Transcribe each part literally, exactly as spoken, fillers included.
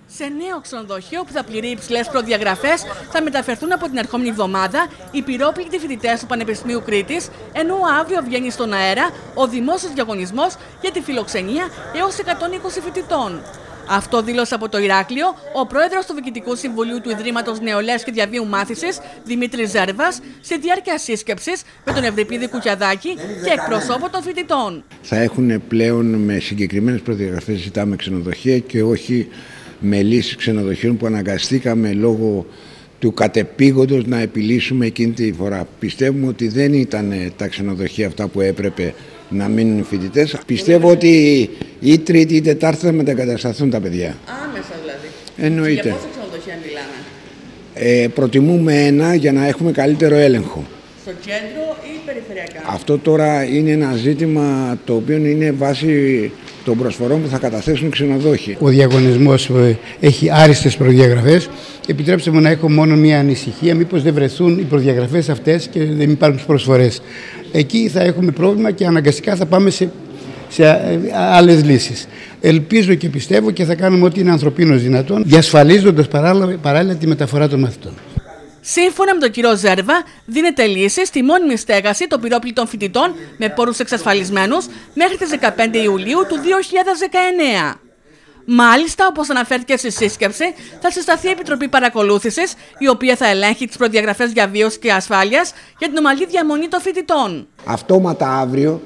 Σε νέο ξενοδοχείο που θα πληρεί υψηλές προδιαγραφές θα μεταφερθούν από την ερχόμενη εβδομάδα οι πυρόπληκτοι φοιτητές του Πανεπιστημίου Κρήτης, ενώ αύριο βγαίνει στον αέρα ο δημόσιος διαγωνισμός για τη φιλοξενία έως εκατόν είκοσι φοιτητών. Αυτό δήλωσε από το Ηράκλειο ο πρόεδρος του Διοικητικού Συμβουλίου του Ιδρύματος Νεολαίας και Διαβίου Μάθησης, Δημήτρης Ζέρβας, σε διάρκεια σύσκεψης με τον Ευρυπίδη Κουκιαδάκη και εκπροσώπο των φοιτητών. Θα έχουν πλέον με συγκεκριμένες προδιαγραφές ζητάμε ξενοδοχεία και όχι με λύσεις ξενοδοχείων που αναγκαστήκαμε λόγω του κατεπήγοντος να επιλύσουμε εκείνη τη φορά. Πιστεύουμε ότι δεν ήταν τα ξενοδοχεία αυτά που έπρεπε να μείνουν οι φοιτητές. Πιστεύω ότι ή Τρίτη ή Τετάρτη θα μετακατασταθούν τα παιδιά. Άμεσα δηλαδή. Εννοείται. Για πόσα ξενοδοχεία μιλάμε? Ε, προτιμούμε ένα για να έχουμε καλύτερο έλεγχο. Στο κέντρο ή περιφερειακά? Αυτό τώρα είναι ένα ζήτημα το οποίο είναι βάση των προσφορών που θα καταθέσουν οι ξενοδόχοι. Ο διαγωνισμός έχει άριστες προδιαγραφές. Επιτρέψτε μου να έχω μόνο μία ανησυχία, μήπως δεν βρεθούν οι προδιαγραφές αυτές και δεν υπάρχουν προσφορές. Εκεί θα έχουμε πρόβλημα και αναγκαστικά θα πάμε σε, σε άλλες λύσεις. Ελπίζω και πιστεύω και θα κάνουμε ό,τι είναι ανθρωπίνως δυνατόν, διασφαλίζοντας παράλληλα, παράλληλα τη μεταφορά των μαθητών. Σύμφωνα με τον κύριο Ζέρβα, δίνεται λύση στη μόνιμη στέγαση των πυρόπληκτων φοιτητών με πόρους εξασφαλισμένους μέχρι τις δεκαπέντε Ιουλίου του δύο χιλιάδες δεκαεννέα. Μάλιστα, όπως αναφέρθηκε στη σύσκεψη, θα συσταθεί η Επιτροπή Παρακολούθησης, η οποία θα ελέγχει τις προδιαγραφές διαβίωσης και ασφάλειας για την ομαλή διαμονή των φοιτητών. Αυτόματα αύριο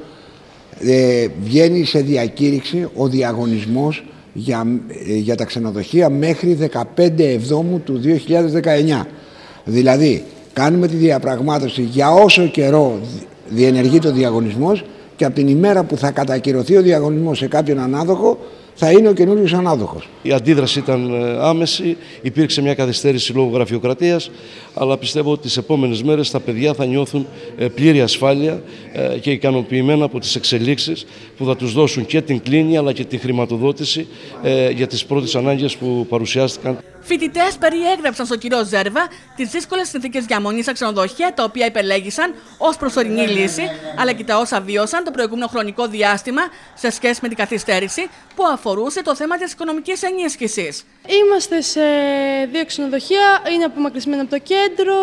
ε, βγαίνει σε διακήρυξη ο διαγωνισμός για, ε, για τα ξενοδοχεία μέχρι δεκαπέντε Εβδόμου του δύο χιλιάδες δεκαεννέα. Δηλαδή, κάνουμε τη διαπραγμάτευση για όσο καιρό διενεργείται ο διαγωνισμός και από την ημέρα που θα κατακυρωθεί ο διαγωνισμός σε κάποιον ανάδοχο, θα είναι ο καινούριος ανάδοχος. Η αντίδραση ήταν άμεση, υπήρξε μια καθυστέρηση λόγω γραφειοκρατίας, αλλά πιστεύω ότι τις επόμενες μέρες τα παιδιά θα νιώθουν πλήρη ασφάλεια και ικανοποιημένα από τις εξελίξεις που θα τους δώσουν και την κλίνη αλλά και τη χρηματοδότηση για τις πρώτες ανάγκες που παρουσιάστηκαν. Φοιτητές περιέγραψαν στον κύριο Ζέρβα τις δύσκολες συνθήκες διαμονής στα ξενοδοχεία, τα οποία επελέγησαν ως προσωρινή λύση, αλλά και τα όσα βίωσαν το προηγούμενο χρονικό διάστημα σε σχέση με την καθυστέρηση που αφορούσε το θέμα της οικονομικής ενίσχυσης. Είμαστε σε δύο ξενοδοχεία, είναι απομακρυσμένα από το κέντρο.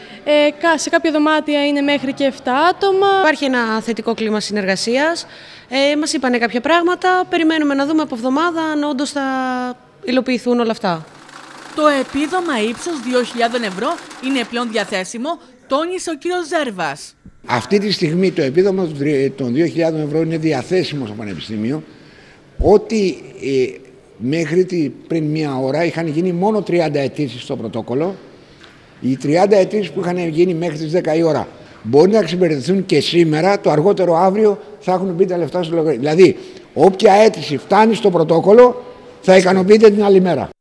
Ε, σε κάποια δωμάτια είναι μέχρι και επτά άτομα. Υπάρχει ένα θετικό κλίμα συνεργασίας. Ε, μας είπανε κάποια πράγματα. Περιμένουμε να δούμε από εβδομάδα αν όντως θα υλοποιηθούν όλα αυτά. Το επίδομα ύψους δύο χιλιάδες ευρώ είναι πλέον διαθέσιμο, τόνισε ο κύριος Ζέρβας. Αυτή τη στιγμή το επίδομα των δύο χιλιάδες ευρώ είναι διαθέσιμο στο Πανεπιστήμιο. Ότι ε, μέχρι τη, πριν μία ώρα είχαν γίνει μόνο τριάντα αιτήσεις στο πρωτόκολλο. Οι τριάντα αιτήσεις που είχαν γίνει μέχρι τις δέκα η ώρα μπορεί να εξυπηρετηθούν και σήμερα, το αργότερο αύριο θα έχουν μπει τα λεφτά στο λογαριασμό. Δηλαδή, όποια αίτηση φτάνει στο πρωτόκολλο θα ικανοποιείται την άλλη μέρα.